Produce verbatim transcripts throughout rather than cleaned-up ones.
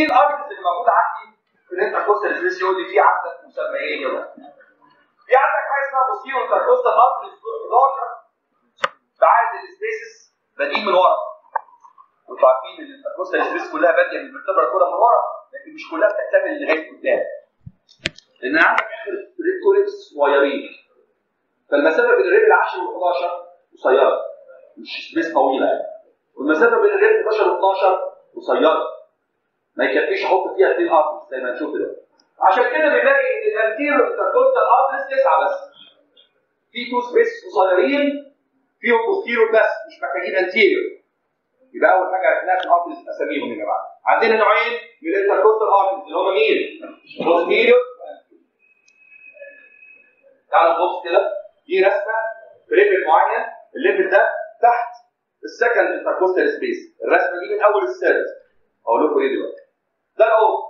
مين الارتريز اللي موجوده عندي في الانتركوستال سبيس؟ يقول لي في عندك مسميين كده. في عندك حاجه اسمها بوستيريور انتركوستال ارتريز حداشر بعدد السبيسز بادئين من ورا. انتوا عارفين ان الانتركوستال سبيس كلها باديه من الفرتبرا كلها من ورا، لكن مش كلها بتكتمل لغايه قدام. لان عندك اخر ريبتوريبس صغيرين. فالمسافه بين الريب العاشر والحداشر قصيره، مش سبيس طويله يعني. والمسافه بين الريب حداشر واثناشر قصيره. ما يكفيش احط فيها اثنين ارتريز زي ما هنشوف دلوقتي. عشان كده بنلاقي ان الانتيريور انتركوستال ارتريز تسعه بس. في تو سبيس قصيرين فيهم بوستيريور بس مش محتاجين انتيريور. يبقى اول حاجه عرفناها في الارتريز اساميهم يا جماعه. عندنا نوعين من الانتركوستال ارتريز اللي هم مين؟ بوستيريور. تعالوا نبص كده، دي رسمه في ليفل معين، الليفل ده تحت السكند انتركوستال سبيس. الرسمه دي من اول السيرفس. اقول لكم ايه دلوقتي؟ ده الاورطه.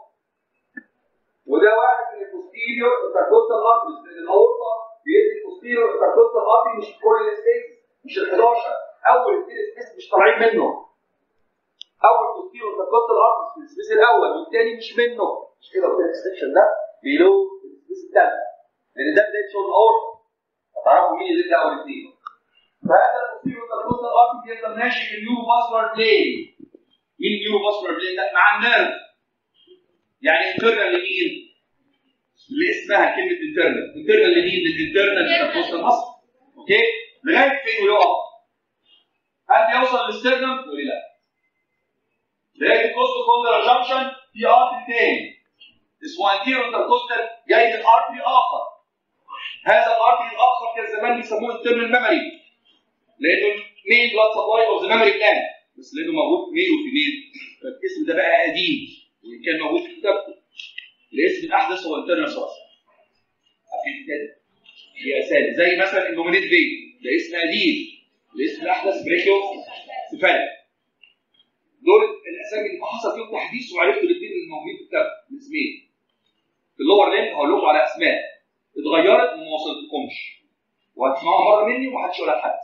وده واحد من البوستيريور انتركوستال ارتريز، لان الاورطه بيدي البوستيريور انتركوستال ارتريز مش كل السبيس، مش ال حداشر. اول اثنين سبيس مش طالعين منه. اول بوستيريور انتركوستال ارتريز في السبيس الاول والثاني مش منه. مش كده قلت لك السكشن ده بيلو السبيس الثالث. لان ده بدايه شغل الاورطه. هتعرفوا مين اللي ده اول اثنين. فهذا البوستيريور انتركوستال ارتريز بيفضل ماشي في النيورو فاسكولار بلين. مين النيورو فاسكولار بلين ده؟ مع النيرف. يعني انترنال لمين؟ اللي اسمها كلمه انترنال. انترنال لمين؟ للانترنال انتركوستال مصر. اوكي؟ لغايه فين ويقف؟ هل بيوصل للسترنم؟ تقول لي لا. لغايه الكوستو كوندرال جانكشن في ارتري تاني اسمه انتيرو انتركوستال جاي من ارتري اخر. هذا الارتري الاخر كان زمان بيسموه انترنال ميموري. لانه مين بلاد سبلاي اوف ذا ميموري بلان. بس لانه موجود ميل وفيميل فالاسم ده بقى قديم وان كان موجود في كتابته. الاسم الاحدث هو انترنال سورس. عارفين كده؟ في اسامي زي مثلا النومينيت في ده اسم قديم. الاسم الاحدث بريكيو سيفالي. دول الاسامي اللي حصل فيهم تحديث وعرفتوا الاثنين اللي موجودين في الكتاب الاسمين. في اللور ليمب هقول لكم على اسماء اتغيرت وما وصلتلكمش. وهتسمعوها مره مني ومحدش يقولها لحد.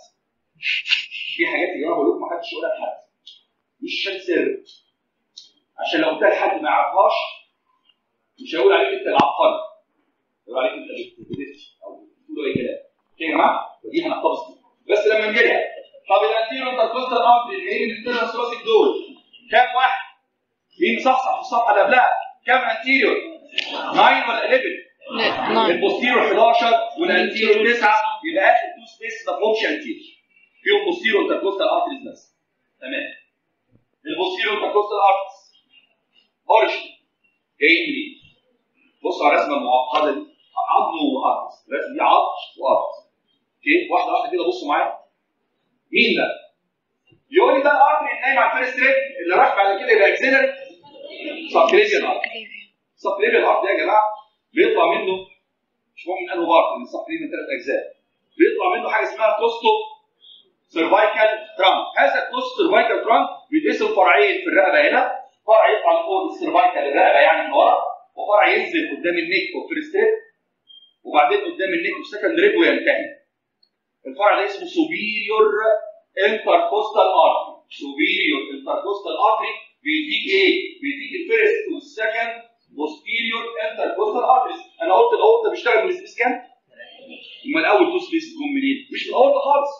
في حاجات اللي انا بقول لكم محدش يقولها لحد. مش عشان سر. عشان لو قلتها لحد ما يعرفهاش مش هيقول عليك انت العبقري. هيقول عليك انت بتدرس او بتقول اي كلام. اوكي يا جماعه؟ ودي هنحتفظ بيها. بس لما نجيلها. طب الانتيرو انتركوستال ارتري اللي هي من الانترنال ثوراسيك دول كام واحد؟ مين صحصح في الصفحه اللي قبلها؟ كام انتيريور؟ تسعة ولا احداشر؟ البوستيريور حداشر والانتيريور تسعة. يبقى اخر تو سبيس ما فيهمش انتيريور. فيهم بوستيريور انتركوستال ارتريز بس. تمام. البوستيريور انتركوستال ارتريز اوريجن جايين منين؟ بصوا على الرسمه المعقده دي. عظم وارتريز. الرسمه دي عظم وارتريز. اوكي؟ واحده واحده كده بصوا معايا. مين ده؟ يقول لي ده الارتري اللي نايم على الفيرست ريب اللي راح بعد كده يبقى اكسلري سبكليفيال ارتري. السبكليفيال ارتري يا جماعه بيطلع منه مش مهم من انه بارت لان السبكليفيال من ثلاث اجزاء. بيطلع منه حاجه اسمها كوستو سيرفايكال ترانك. هذا الكوستو سيرفايكال ترانك بيتقسم فرعين في الرقبه هنا. فرع يطلع لفوق السيرفايكال الرقبه يعني من ورا، وفرع ينزل قدام النيك والفيرست ريب، وبعدين قدام النيك والسكند ريب وينتهي. الفرع ده اسمه سوبيريور انتركوستال ارتري. سوبيريور انتركوستال ارتري بيديك ايه؟ بيديك الفيرست والسكند بوستيريور انتركوستال ارتريز. انا قلت الاورطه بيشتغل من السبيس كام؟ امال اول تو سبيس جم منين؟ مش من الاورطه خالص.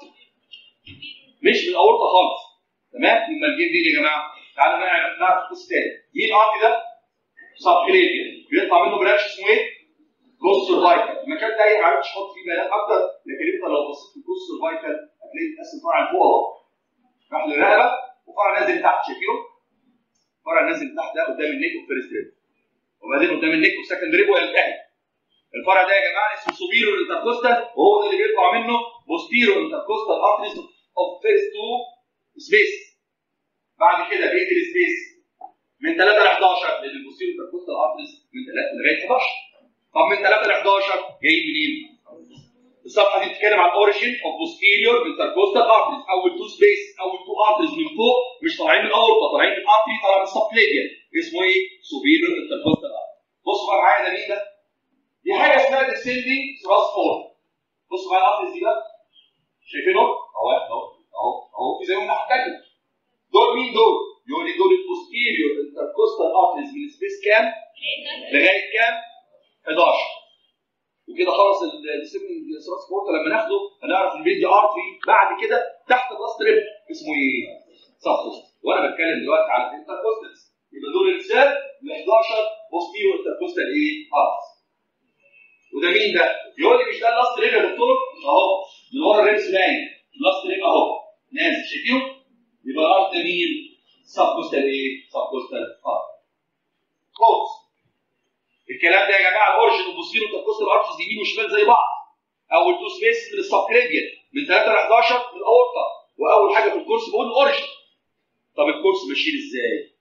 مش من الاورطه خالص. تمام؟ امال جه منين يا جماعه؟ تعالوا نعرف نعرف القصه تاني. مين الارتري ده؟ سبكليفيال. بيطلع منه برانش اسمه ايه؟ كوست سيرفايكال. المكان ده ما عرفتش احط فيه بيانات اكتر، لكن انت لو بصيت في الكوست سيرفايكال هتلاقي بتقسم فرع لفوق اهو. راح للرقبه وفرع نازل لتحت. شايفينه؟ فرع نازل لتحت ده قدام النيك والفيرست ريب. وبعدين قدام النيك والسكند ريب وينتهي. الفرع ده يا جماعه اسمه سوبيريور انتركوستال وهو ده اللي بيطلع منه بوستيريور انتركوستال ارتريز اوف فيرست تو سبيس. بعد كده بيجي السبيس من ثلاثة ل احداشر لان البوستيريور انتركوستال ارتريز من ثلاثة لغايه احداشر. طب من ثلاثة ل احداشر جاي منين؟ الصفحه دي بتتكلم عن اوريجين اوف بوستيريور انتركوستال ارتريز. اول تو سبيس اول تو ارتريز من فوق مش طالعين من الاورطه، طالعين من ارتري طالع من السبكليفيال اسمه ايه؟ سوبيريور انتركوستال ارتريز. بصوا بقى معايا ده مين ده؟ دي حاجه اسمها ديسندنج ثراس فور. بصوا معايا الارتريز دي بقى. شايفينهم؟ اهو اهو اهو اهو في زيهم ناحيه ثانيه. دول مين دول؟ يقول لي دول البوستيريور انتركوستال ارتريز من سبيس كام؟ لغايه كام؟ حداشر. وكده خلص السيمنج ترانسبورت. لما ناخده هنعرف ان بيدي ارتري بعد كده تحت الراس ريب اسمه ايه؟ سبكوست. وانا بتكلم دلوقتي على الانتركوستالز يبقى دول السير ل حداشر بوستيريور انتركوستال ايه؟ ارتريز. وده مين ده؟ يقول لي مش ده اللاست ريب يا دكتور؟ اهو من ورا الريبس باين اللاست ريب اهو نازل شايفينه؟ يبقى الارت ده مين؟ سبكوستال ايه؟ سبكوستال ارت. كوز الكلام ده يا جماعه الاورجن والبوستيريور انتركوستال ارتريز يمين وشمال زي بعض. اول تو سبيس من السبكليفيان من ثلاثة ل حداشر من الاورطه، واول حاجه في الكورس بقول الاورجن. طب الكورس ماشيين ازاي؟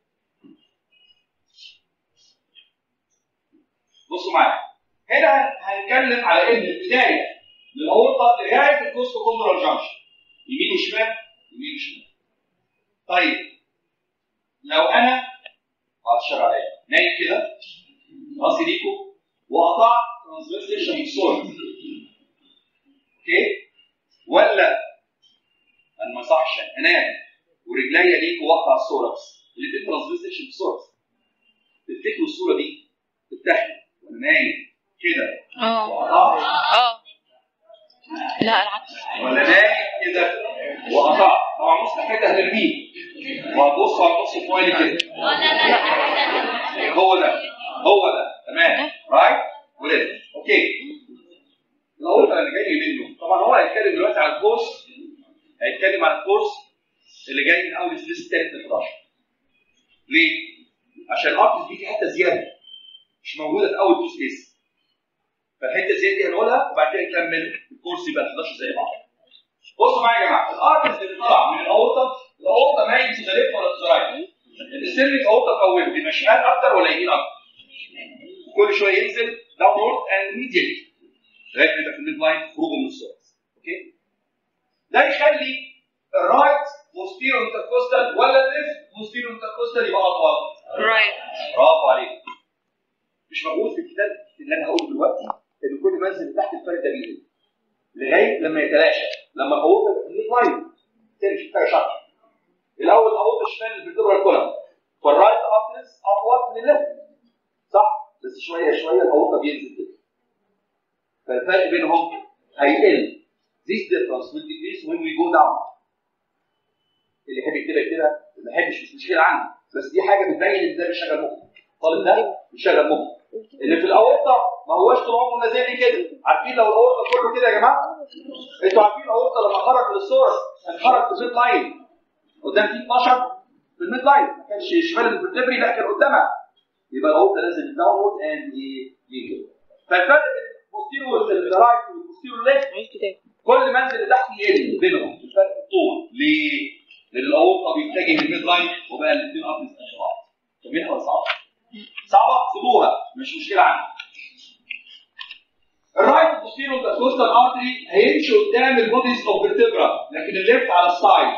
بصوا معايا هنا هنتكلم على ان البدايه من الاورطه لغايه الكوست كوندرال جانكشن يمين وشمال يمين وشمال. طيب لو انا هتشرح عليا نايم كده راسي ليكو وقطعت ترانسفيرسيشن بالصوره اوكي، ولا انا ما يصحش انام ورجليا ليكو واقطع الصوره بس الاثنين ترانسفيرسيشن بالصوره. تفتكروا الصوره دي تتاخد وانا نايم كده اه وقطعت؟ اه لا العكس. ولا نايم كده وقطعت؟ طبعا مستحيل هنرميه وهتبص هتبص كويس كده. هو ده هو ده تمام رايت وليفت اوكي. الاورطه اللي جاي منه طبعا هو هيتكلم دلوقتي على الكورس، هيتكلم على الكورس اللي جاي من اول سبيس الثالث ل حداشر. ليه؟ عشان الارتريز دي في حته زياده مش موجوده في اول تو سبيس، فالحته الزياده دي هنقولها وبعد كده نكمل الكورس يبقى حداشر زي بعض. بصوا معايا يا جماعه الارتريز اللي طلع من الاورطه، الاورطه مايل تو ذا ليفت ولا تو ذا رايت؟ السيرفيك اورطه في اوله يبقى شمال اكتر ولا يمين اكتر؟ كل شويه ينزل داونورد اند ميديالي لغايه ما يبقى في الميد لاين خروجه من السورس اوكي. ده يخلي الرايت بوستيريور انتركوستال ولا الليفت بوستيريور انتركوستال يبقى اطول؟ رايت. برافو عليك. مش موجود في الكتاب اللي انا هقوله دلوقتي ان كل ما انزل تحت الفرق ده بينزل لغايه لما يتلاشى لما الاورطه تبقى في الميد لاين تاني مش محتاجه شرح. الاول الاورطه الشمال الفيرتبرال كولم فالرايت ارتريز اطول من الليفت صح؟ بس شويه شويه الاورطه بينزل كده فالفرق بينهم هيقل. This difference will decrease when we go down. اللي يحب يكتبها يكتبها، اللي ما يحبش مش مشكله عنه، بس دي حاجه بتبين ان ده بيشغل مخه. الطالب ده بيشغل مخه. اللي في الاورطه ما هوش طول عمره نازل لي كده، عارفين لو الاورطه كله كده يا جماعه؟ انتوا عارفين الاورطه لما خرج من السورس انخرج في الميد لاين. قدام في اتناشر في الميد لاين، ما كانش شمال الفرتبري لا كان قدامها. يبقى الاورطه لازم داونورد اند ايه كده. فالفرق بين البوستيريور والرايت والبوستيريور ليفت كل ما انزل لتحت يقل بينهم الفرق في الطول. ليه؟ لان الاورطه بيتجه للميد لاين وبقى الاثنين ارتريز قد بعض. فاهمينها ولا صعبه؟ صعبه؟ سيبوها مش مشكله عندي. الرايت بوستيريور انتركوستال ارتري هيمشي قدام البوديز اوف فيرتبرا لكن الليفت على السايد.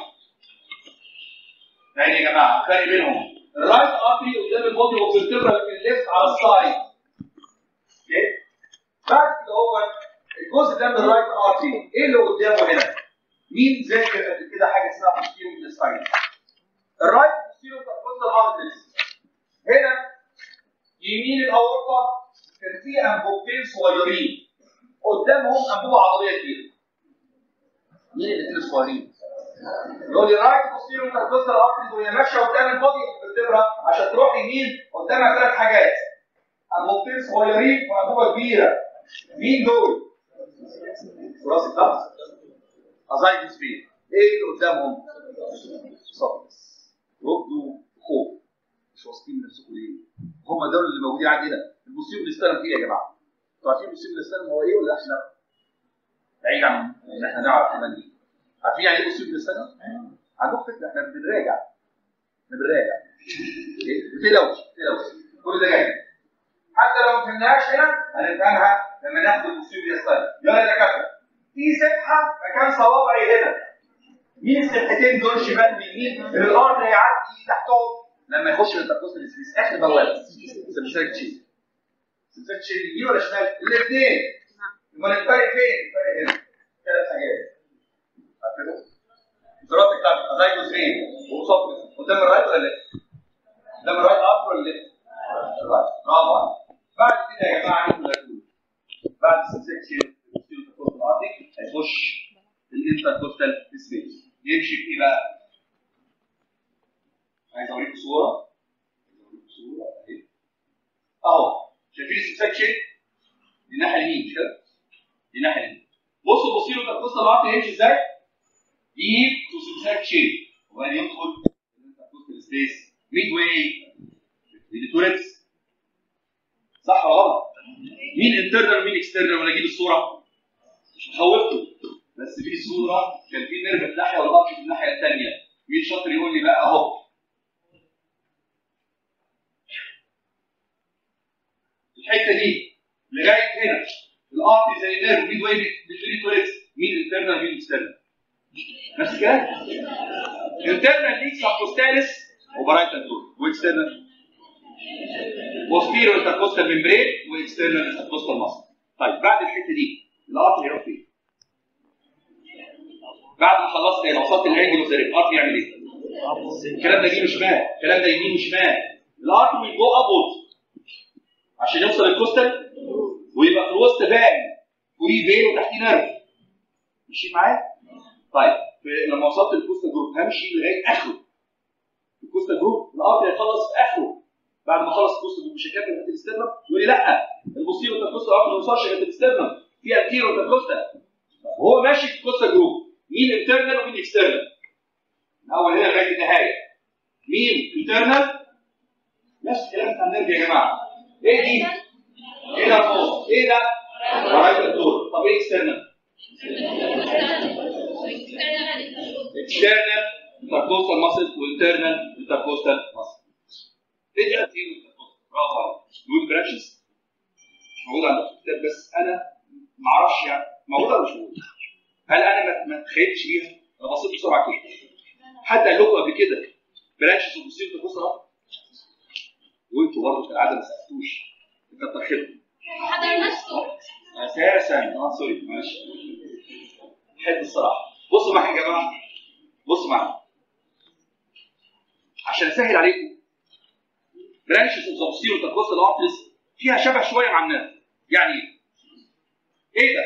يعني يا جماعه الفرق بينهم الرايت ارتري قدام البودي اوف فيرتبرا لكن الليفت على السايد. اوكي؟ بعد كده هو الجزء ده من الرايت ارتري ايه اللي قدامه هنا؟ مين ذاكر قبل كده حاجه اسمها بوستيريور انتستاين؟ الرايت بوستيريور انتركوستال ارتريز هنا يمين الاورطه كان في انبوبتين صغيرين قدامهم انبوبه عضليه كبيره. مين الاثنين الصغيرين؟ يقول لي رايت بوستيريور انتركوستال ارتريز وهي ماشيه قدام البودي الفرتبرا عشان تروح يمين قدامها ثلاث حاجات انبوبتين صغيرين وانبوبه كبيره. مين دول؟ ثوراسيك ضغط ازايدس فين؟ ايه اللي قدامهم؟ صفص رد خوف مش واثقين من نفسكم ليه؟ هم دول اللي موجودين عندنا. البوستيريور انتستاين فيه يا جماعه. انتوا عارفين البوستيريور انتستاين هو ايه ولا احنا بعيد عن ان احنا نعرف كمان دي؟ عارفين يعني ايه بوستيريور انتستاين؟ عندكم فكره احنا بنراجع احنا بنراجع ما تقلقوش ما تقلقوش كل ده جاي حتى لو ما فهمناهاش هنا هنفهمها لما ناخد البوستيريور انتستاين. يلا يا دكاتره في سبحه مكان صوابعي هنا. مين السبحتين دول شمال ويمين اللي الارض هيعدي تحتهم لما يخش الانتركوستال سبيس؟ اخر بوابه سمسرك تشيل. سمسرك تشيل يمين ولا شمال؟ الاثنين. امال الفرق فين؟ الفرق هنا. ثلاث حاجات. عارفين؟ thoracic duct ازايجوس فين؟ وصف قدام الرايت ولا ليفت؟ قدام الرايت ارتر ولا ليفت؟ الرايت. برافو عليك. بعد كده يا جماعه عندكم الاتول. بعد السكشن الانتركوستال ارتري هيخش الانتركوستال سبيس. يمشي في ايه بقى؟ عايز اوريكم صوره. عايز اوريكم صوره اهي. اهو شايفين السكشن؟ دي الناحيه اليمين مش كده؟ دي الناحيه اليمين. بصوا بصوا له الانتركوستال ارتري هيمشي ازاي؟ يجيب تو سكشن وبعدين يدخل الانتركوستال سبيس ميد واي للتوركس. صح ولا غلط؟ مين انترنال ومين اكسترنال؟ ولا اجيب الصوره؟ مش مخوفكم بس في صوره كان في نيرف في ناحيه والارض في الناحيه الثانيه. مين شاطر يقول لي بقى اهو؟ الحته دي لغايه هنا الارتري زي النيرف ميد واي بتبتدي توركس. مين انترنال ومين اكسترنال؟ نفس الكلام. انترنال ليك سبكوستاليس وبرايتال تور واكسترنال posterior intercostal membrane واكسترنال intercostal muscle. طيب بعد الحته دي الارتري هيروح فين؟ بعد ما خلصت هنا وصلت للانجل اوف ذا ريب الارتري يعمل ايه؟ الكلام ده يمين وشمال، الكلام ده يمين وشمال. الارتري will go upward عشان يوصل الكوستال ويبقى في الوسط فان فوقيه فين وتحتيه نيرف. ماشي معايا؟ طيب لما وصلت للكوستال جروب همشي لغايه اخره. الكوستال جروب الارتري هيخلص في اخره. بعد ما خلص الكوستال جروب مش هيكمل لغايه الاسترنم. يقول لي لا البوستيريور انتركوستال ارتري ما يوصلش لغايه الاسترنم. في انتيريور انتركوستال. وهو ماشي في الكوستال جروب مين انترنال ومين اكسترنال؟ من اول هنا لغايه النهايه. مين انترنال؟ نفس الكلام بتاع النيرف يا جماعه. ايه دي؟ ايه ده الفوز؟ ايه ده؟ رايت الدور. طب ايه اكسترنال؟ اكسترنال انتركوستال ماسل وانترنال انتركوستال ماسل. ايه دي انتيريور انتركوستال؟ برافو عليك. دول برانشز مش موجود عندكم في الكتاب بس انا ما اعرفش يعني موجود ولا مش موجود؟ هل انا ما تخيلتش بيها؟ انا بصيت بسرعه كده. حد قال لكم قبل كده برانشز وبوستيريور انتركوستال؟ وانتوا برضه كالعاده ما سالتوش. كتر خيركم. اساسا اه سوري ماشي. حد الصراحه. بصوا معايا يا جماعه. بصوا معايا. عشان اسهل عليكم برانشز اوف ذا بوستيريور انتركوستال ارتريز فيها شبه شويه مع النيرف. يعني ايه؟ ايه ده؟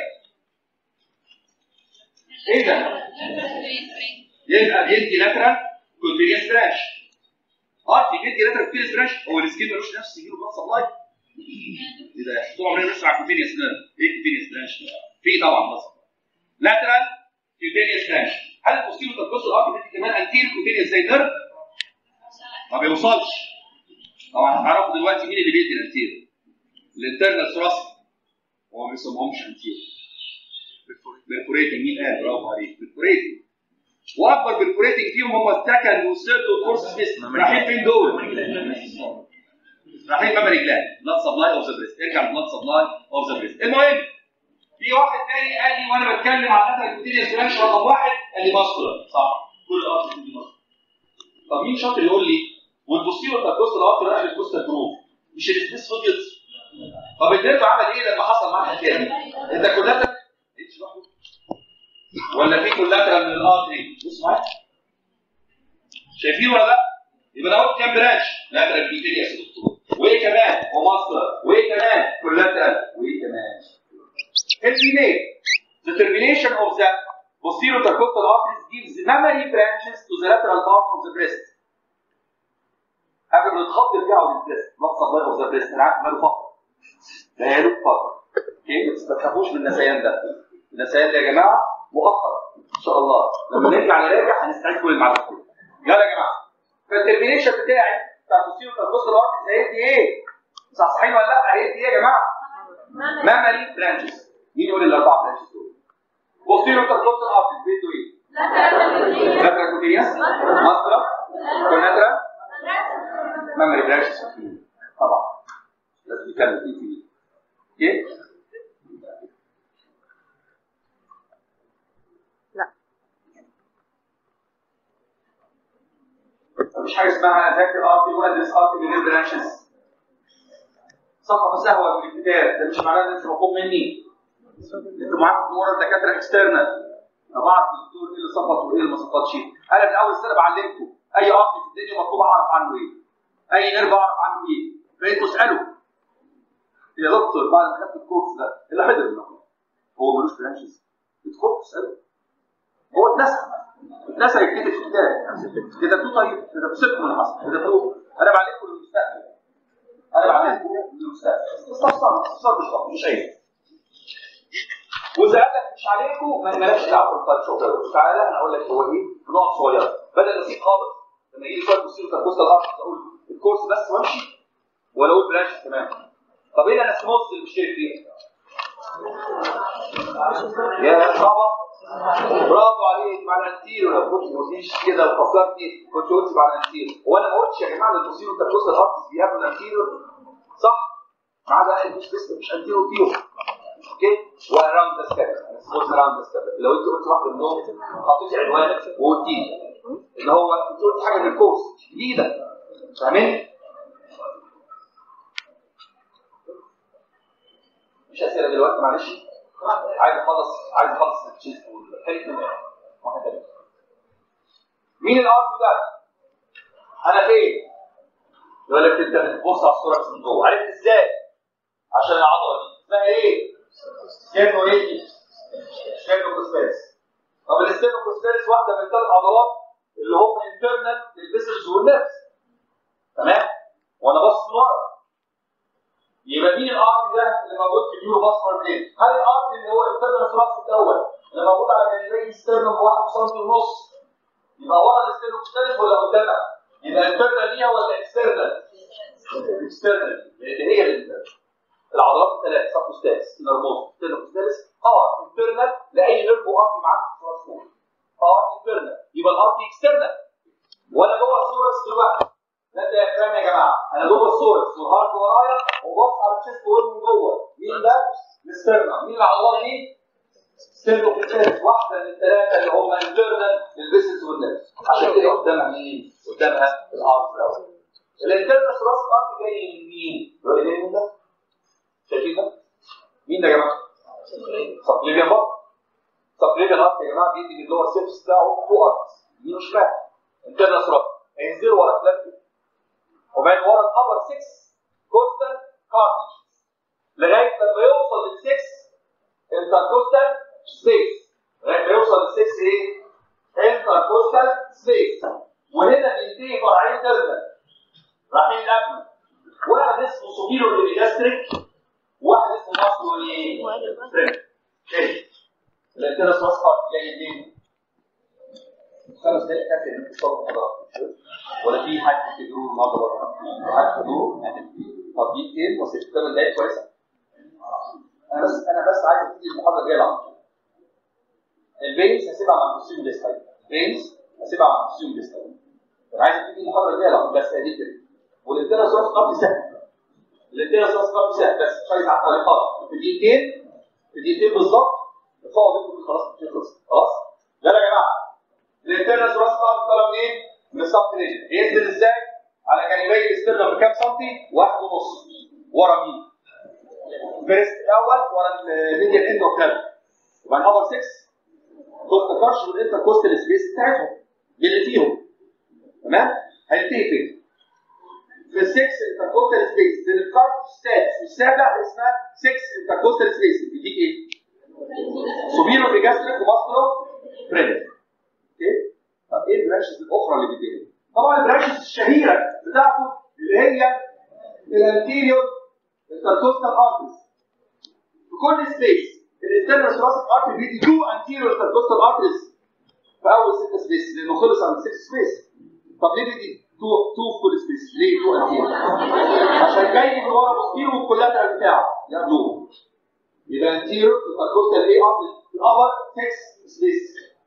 ايه ده؟ يبقى بيدي لاترال كونتينيوس برانش. ارتي بيدي لاترال كونتينيوس برانش. هو السكين ملوش نفس يجيله بلاد سبلاي. ايه ده؟ طول عمرنا بنسمع كونتينيوس نيرف. ايه كونتينيوس برانش؟ في طبعا بلاد سبلاي. لاترال كونتينيوس برانش. هل البوستيريور انتركوستال ارتي بيدي كمان انتيريور كونتينيوس زي النيرف؟ ما بيوصلش. طبعا هتعرفوا دلوقتي مين اللي بيدي الانتيريور. الانترنال ثوراسيك. هو ما بيسموهمش انتيريور. بيرفوريتنج. مين قال؟ برافو عليك. بيرفوريتنج. واكبر بيرفوريتنج فيهم هم السكند والثيرد والفورث سبيس. رايحين فين دول؟ رايحين مامري جلاند. بلاد سبلاي اوف ذا بريست. ارجع للبلاد سبلاي اوف ذا بريست. المهم في واحد تاني قال لي وانا بتكلم عن اللاترال كونتينيوس برانش رقم واحد قال لي ماسكولار. صح. كل الارتري دي ماسكولار. طب مين شاطر يقول لي والبوستيريور انتركوستال ارتري راح للكوستال جروف مش السبيس فضيت؟ طب النيرف عمل ايه لما حصل معاه الحكايه دي؟ انت كلاتك ايش لوحده؟ ولا في كولاترال من الارتري؟ بص معايا. شايفين ولا لا؟ يبقى ده كام برانش؟ لاترال كونتينيوس يا دكتور. وايه كمان؟ وماسكولار. وايه كمان؟ كولاترال. وايه كمان؟ الفيميل. The termination of the posterior intercostal arteries gives mammary branches to the lateral part of the breast. قبل ما الخط يرجعوا للبريست، ما تصدقوا اوف ذا بريست، انا عارف ماله فقط. ماله فقط. اوكي؟ بس ما تخافوش من النسيان ده. النسيان ده يا جماعه مؤقت ان شاء الله. لما نرجع نراجع هنستعيد كل المعلومات. يلا يا جماعه. فالترمينيشن بتاعي بتاع البوستيريور انتركوستال ارتريز هيدي ايه؟ صحيحين ولا لا؟ هيدي ايه يا جماعه؟ مامري برانشز. مين يقول الاربعه برانشز دول؟ بوستيريور انتركوستال ارتريز بيدوا ايه؟ لاترال كونتينيوس، ماسكولار، كولاترال، مامري برانشز. طبعا لازم نكمل فيه فيه. اوكي؟ لا مفيش حاجه اسمها اذاكر ارتي وادرس ارتي من غير برانشز. صفحه سهوه في الكتاب ده مش معناه ان انت مطلوب مني. انتوا معاكم ورا الدكاتره اكسترنال بعرف الدكتور ايه اللي سقط وايه اللي ما سقطش. انا من اول سنه بعلمكم اي ارتري في الدنيا مطلوب اعرف عنه ايه، اي نيرف اعرف عنه ايه، فانتوا اسالوا يا دكتور بعد ما خدت الكورس ده اللي حضر النهارده هو ملوش برانشز، ادخلوا اسالوا. هو اتنسى اتنسى يتكتب في كتاب كتبتوه. طيب كتبتوه سبت من الاصل كتبتوه. انا بعلمكم للمستقبل، انا بعلمكم للمستقبل. استفسر استفسر مش مش عيب. واذا قال لك مش عليكم ما مالكش دعوه. طيب شوف تعالى انا اقول لك هو ايه في نقط صغيره بدل نسيب خالص. لما يجي لي سؤال بصير تبص الارض اقول الكورس بس وامشي ولا اقول برانش كمان. طب ايه انا سموث اللي مشترك فيه؟ يا صعبه. برافو عليك مع الانتيرو. لو كنت ما قلتيش كده وفكرتني كنت قلت مع الانتيرو. وانا ما قلتش يا جماعه البصير تبص الارض بيقابل الانتيرو صح؟ ما عدا اخر مش بس مش انتيرو فيهم. اوكي واراوند ذا ستيب سموث اراوند ذا ستيب. لو انت قلت واحده منهم حطيتي عنوان وقلتي اللي هو انت قلت حاجه من الكورس جديده فاهمين؟ مش اسئله دلوقتي معلش. عايز اخلص عايز اخلص التشيست والحريق من واحد تاني. مين الارض ده؟ انا فين؟ يقول لك انت بتبص على الصوره من جوه. عرفت ازاي؟ عشان العضله دي اسمها ايه؟ ستيرنو ريدي ستيرنو كوستاليس. طب الستيرنو كوستاليس واحده من ثلاث عضلات اللي هم انترنال للفيسلز والنيرفز تمام؟ وانا بص من ورا يبقى مين الارتري ده اللي موجود في اليورو باسمر برين؟ هل الارتري اللي هو انترنال ثراكس الاول اللي موجود على جانبي الستيرنم بواحد سم ونص يبقى ورا الستيرنو كوستاليس ولا قدامها؟ يبقى انترنال ليها ولا اكسترنال؟ اكسترنال لان هي الانترنال. العضلات الثلاث سب كوستاليس نرموس ستيرنو كوستاليس اه انترنال لاي نيرف ارتري معاك في الثراكس اه انترنال يبقى الارتري اكسترنال. وانا جوه الثوركس دلوقتي ده الديافرام يا جماعه. انا جوه الثوركس والهارت ورايا وبص على الشيست وول من جوه. مين ده؟ الستيرنم. مين العضلات دي؟ ستيرنو كوستاليس واحده من الثلاثه اللي هم انترنال للفيسلز والنيرفز. عشان كده قدامها مين؟ قدامها الارتري الاول. الانترنال ثراكس ارتري جاي من مين؟ جاي من ده؟ شايفين ده؟ مين ده يا جماعه؟ سبليفيان بط. سبليفيان ارتري يا جماعه بيدي من اللور سيرفس بتاعه تو ارترز يمين وشمال. انترنال ثراكس هينزلوا ورا ثلاثه وبعدين ورا الابر ستة كوستال كارتلج لغايه لما يوصل لل ستة انتركوستال سبيس. لغايه ما يوصل لل ستة ايه؟ انتركوستال سبيس. وهنا بينتهي فرعين ترمينال رايحين الابن. واحد اسمه سوبيرو ليجاستريك وواحد اسمه ماسكو ايه؟ فريم. ايه؟ الانترنال ثراكس جاي منين؟ خمس دقايق كافي انك تصور حضرتك ولا في حد تدور النهارده بره؟ حد تدور طب دي كتير وست ثمان دقايق كويسه. انا بس انا بس عايز ابتدي المحاضره الجايه على طول. البينز هسيبها مع البوسيوم ديستايل. البينز هسيبها مع البوسيوم ديستايل. انا عايز ابتدي المحاضره الجايه على طول بس ادي كده. والانترنال ثراكس قبل سهل. الانترنال ثراكس قبل سهل بس شويه على الطريقات في دقيقتين في دقيقتين بالظبط الفوق بيكون خلاص خلص خلاص. يلا يا جماعه الانترنال ثراكس طالع منين؟ من السب تريجن. ينزل ازاي؟ على جانبي الاسترنم بكام سنتي؟ واحد ونص. ورا مين؟ البريست الاول ورا الميديال اند وكذا. وبعدين اول ستة ضغط الكرش والانتركوستال سبيس بتاعتهم اللي فيهم تمام؟ هينتهي فين؟ في السكس انتركوستال سبيس بين الكارت والسادس والسابع اسمها ستة انتركوستال سبيس بيديك ايه؟ سوبيرو ليجاستريك وماسكولو فريم. اوكي؟ طب ايه البرانشز الاخرى اللي بيديها؟ طبعا البرانشز الشهيره بتاعته اللي هي الانتيريور انتركوستال ارتريز. في كل سبيس الانترنال ثراسيك ارتري بيدي تو انتيريور انتركوستال ارتريز في اول ستة سبيس لانه خلص عن ستة سبيس. طب ليه بيدي تو تو في كل سبيس؟ ليه تو انتيريور؟ عشان جاي من ورا بوستيرو والكولاترال بتاعه ياخدوه. يبقى انتيريور انتركوستال ايه ارتريز في الابر ستة سبيس.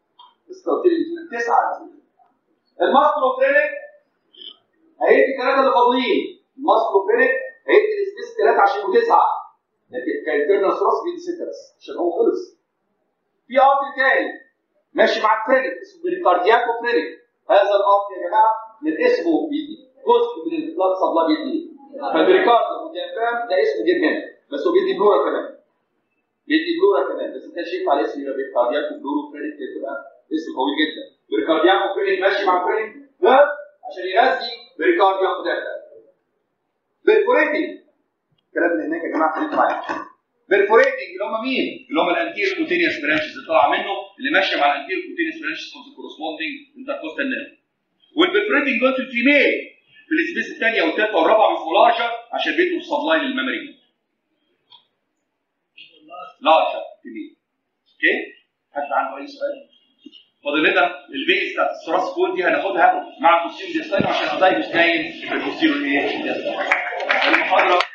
تسعة. الماسكلوفرينيك هيدي ثلاثة اللي فاضلين. الماسكلوفرينيك هيدي السبيس ثلاثة عشان تسعة. لكن كانترنال ثراس بيدي ستة بس عشان هو خلص. في ارتري تاني ماشي مع الفرينيك اسمه بريكاردياكوفرينيك. هذا الارتري يا جماعه من اسمه بيدي جزء من البلاد سبلاي بيدي. فالبريكارد والديافرام ده اسمه جيب هنا بس هو بيدي بلورا كمان. بيدي بلورا كمان، بس ما كانش ينفع الاسم يبقى بيركاردياكو بلورو فرينك، تبقى اسم طويل جدا. بيركاردياكو فرينك ماشي مع فرينك ها عشان يغذي بيركاردياكو ده. بيرفوريتنج الكلام اللي هناك يا جماعه خليكم معايا. بيرفوريتنج اللي هم مين؟ اللي هم الانتير كوتينيوس برانشز اللي طالعه منه، اللي ماشيه مع الانتير كوتينيوس برانشز اوف ذا كورسبوندينج انتركوستال نيرف. والبرفوريتنج جوز في الفيميل في السبيس الثانيه والثالثه والرابعه بيبقوا لارجر عشان بيدوا السبلاي للميموري. لارجر فيميل. اوكي؟ حد عنده اي سؤال؟ فاضل لنا البيز بتاعت الثراس فول دي هناخدها مع البوستيريور ديستاين عشان اضايق مش نايم في البوستيريور ايه؟ المحاضره